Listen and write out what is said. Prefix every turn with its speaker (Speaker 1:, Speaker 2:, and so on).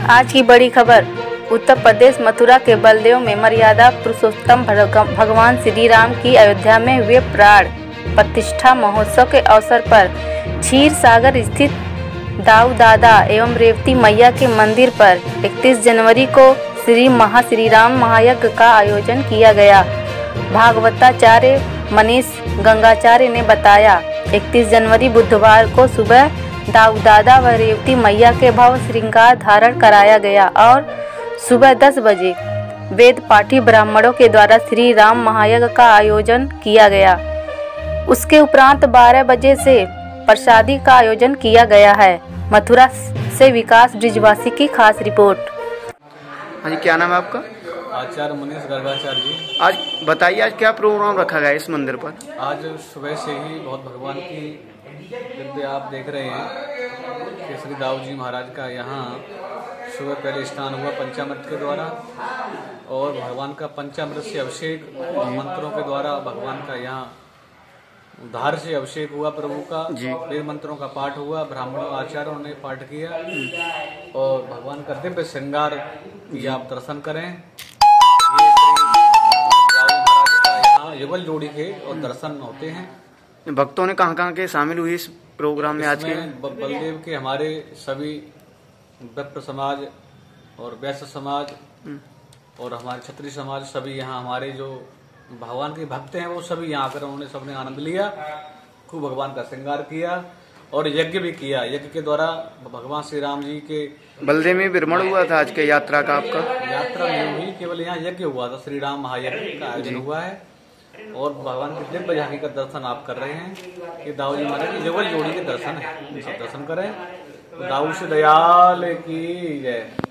Speaker 1: आज की बड़ी खबर। उत्तर प्रदेश मथुरा के बलदेव में मर्यादा पुरुषोत्तम भगवान श्री राम की अयोध्या में हुए प्राण प्रतिष्ठा महोत्सव के अवसर पर क्षीर सागर स्थित दाऊ दादा एवं रेवती मैया के मंदिर पर 31 जनवरी को श्री राम महायज्ञ का आयोजन किया गया। भागवताचार्य मनीष गंगाचार्य ने बताया, 31 जनवरी बुधवार को सुबह दाऊ दादा व रेवती मैया के भव्य श्रृंगार धारण कराया गया और सुबह 10 बजे वेद पाठी ब्राह्मणों के द्वारा श्री राम महायज्ञ का आयोजन किया गया। उसके उपरांत 12 बजे से प्रसादी का आयोजन किया गया है। मथुरा से विकास ब्रिजवासी की खास रिपोर्ट।
Speaker 2: हाँ जी, क्या नाम है आपका?
Speaker 3: आचार्य मनीष गर्गाचार्य जी।
Speaker 2: आज बताइए, आज क्या प्रोग्राम रखा गया है इस मंदिर पर?
Speaker 3: आज सुबह से ही बहुत भगवान की दिव्य आप देख रहे हैं कि श्री दाऊ जी महाराज का यहाँ सुबह पहले स्नान हुआ पंचामृत के द्वारा और भगवान का पंचामृत से अभिषेक मंत्रों के द्वारा भगवान का यहाँ धार से अभिषेक हुआ प्रभु का। वेद मंत्रों का पाठ हुआ, ब्राह्मणों आचार्यों ने पाठ किया और भगवान का दिव्य श्रृंगार की आप दर्शन करें। ये श्री दाऊ महाराज का यहाँ युगल जोड़ी के और दर्शन होते हैं।
Speaker 2: भक्तों ने कहाँ के शामिल हुए इस प्रोग्राम में? आज के
Speaker 3: बलदेव के हमारे सभी विप्र समाज और वैश्य समाज और हमारे क्षत्रिय समाज सभी यहाँ हमारे जो भगवान के भक्त हैं वो सभी यहाँ आकर उन्होंने सबने आनंद लिया, खूब भगवान का श्रृंगार किया और यज्ञ भी किया। यज्ञ के द्वारा भगवान श्री राम जी के
Speaker 2: बलदेव में विरमण हुआ था आज के यात्रा का आपका?
Speaker 3: यात्रा नहीं हुई, केवल यहाँ यज्ञ हुआ था, श्री राम महायज्ञ का आयोजन हुआ है और भगवान की दिव्य झांकी का दर्शन आप कर रहे हैं कि दाऊ जी महाराज की युगल जोड़ी के दर्शन है। सब दर्शन करें। दाऊ से दयाल की जय।